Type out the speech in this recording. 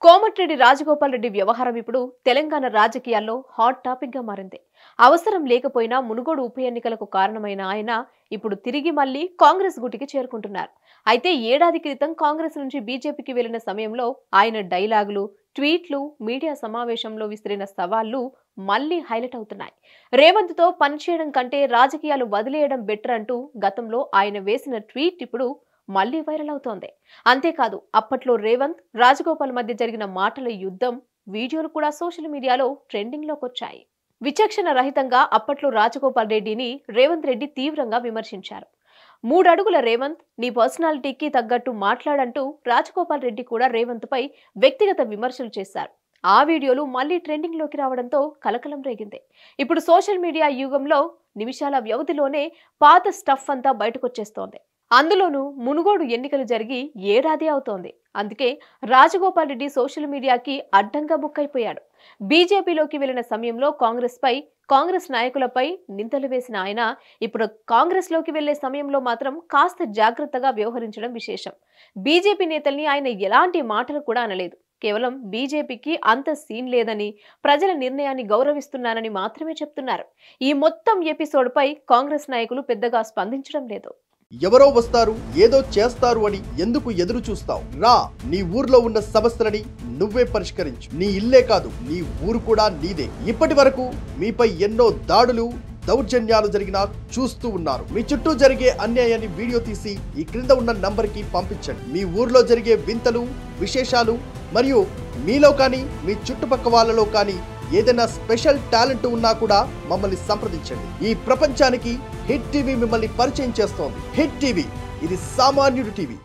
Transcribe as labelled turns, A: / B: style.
A: కోమటిరెడ్డి రాజగోపాల్ రెడ్డి వ్యవహారం ఇప్పుడు తెలంగాణ రాజకీయాల్లో హాట్ టాపిక్ గా మారింది. అవసరం లేకపోయినా మునుగోడు ఉప ఎన్నికలకు కారణమైన ఆయన ఇప్పుడు తిరిగి మళ్లీ కాంగ్రెస్ గూటికి చేరుకుంటున్నారు. అయితే ఏడాది క్రితం కాంగ్రెస్ నుంచి బీజేపీకి వెళ్లిన సమయంలో ఆయన డైలాగులు, ట్వీట్లు, మీడియా సమావేశంలో విసిరిన సవాళ్లు మళ్లీ హైలైట్ అవుతున్నాయి. రేవంత్ తో పనిచేయడం కంటే రాజకీయాలు వదిలేయడం బెటర్ అంటూ గతంలో ఆయన వేసిన ట్వీట్ ఇప్పుడు మళ్లీ వైరల్ అవుతోంది. అంతేకాదు అప్పట్లో రేవంత్, రాజగోపాల్ మధ్య జరిగిన మాటల యుద్ధం వీడియోలు కూడా సోషల్ మీడియాలో ట్రెండింగ్ లోకి వచ్చాయి. విచక్షణ రహితంగా అప్పట్లో రాజగోపాల్ రెడ్డిని రేవంత్ రెడ్డి తీవ్రంగా విమర్శించారు. 3 అడుగుల రేవంత్, నీ పర్సనాలిటీకి తగ్గట్టు మాట్లాడంటూ రాజగోపాల్ రెడ్డి కూడా రేవంత్ పై వ్యక్తిగత విమర్శలు చేశారు. ఆ వీడియోలు మళ్లీ ట్రెండింగ్ లోకి రావడంతో కలకలం రేగింది. ఇప్పుడు సోషల్ మీడియా యుగంలో నిమిషాల వ్యవధిలోనే పాత స్టఫ్ అంతా బయటకొచ్చేస్తోంది. అందులోనూ మునుగోడు ఎన్నికలు జరిగి ఏడాది అవుతోంది. అందుకే రాజగోపాల్ రెడ్డి సోషల్ మీడియాకి అడ్డంగా బుక్ అయిపోయాడు. బీజేపీలోకి వెళ్లిన సమయంలో కాంగ్రెస్ నాయకులపై నిందలు వేసిన ఆయన ఇప్పుడు కాంగ్రెస్ లోకి వెళ్లే సమయంలో మాత్రం కాస్త జాగ్రత్తగా వ్యవహరించడం విశేషం. బీజేపీ నేతల్ని ఆయన ఎలాంటి మాటలు కూడా అనలేదు. కేవలం బీజేపీకి అంత సీన్ లేదని, ప్రజల నిర్ణయాన్ని గౌరవిస్తున్నానని మాత్రమే చెప్తున్నారు. ఈ మొత్తం ఎపిసోడ్ పై కాంగ్రెస్ నాయకులు పెద్దగా స్పందించడం లేదు.
B: ఎవరో వస్తారు, ఏదో చేస్తారు అని ఎందుకు ఎదురు చూస్తావు? రా, నీ ఊర్లో ఉన్న సమస్యలని నువ్వే పరిష్కరించు. నీ ఇల్లే కాదు, నీ ఊరు కూడా నీదే. ఇప్పటి వరకు మీపై ఎన్నో దాడులు, దౌర్జన్యాలు జరిగినా చూస్తూ ఉన్నారు. మీ చుట్టూ జరిగే అన్యాయాన్ని వీడియో తీసి ఈ క్రింద ఉన్న నంబర్కి పంపించండి. మీ ఊర్లో జరిగే వింతలు, విశేషాలు మరియు మీలో కానీ మీ చుట్టుపక్క వాళ్ళలో కానీ ఏదైనా స్పెషల్ టాలెంట్ ఉన్నా కూడా మమ్మల్ని సంప్రదించండి. ఈ ప్రపంచానికి హిట్ టీవీ మిమ్మల్ని పరిచయం చేస్తోంది. హిట్ టీవీ, ఇది సామాన్యుడి టీవీ.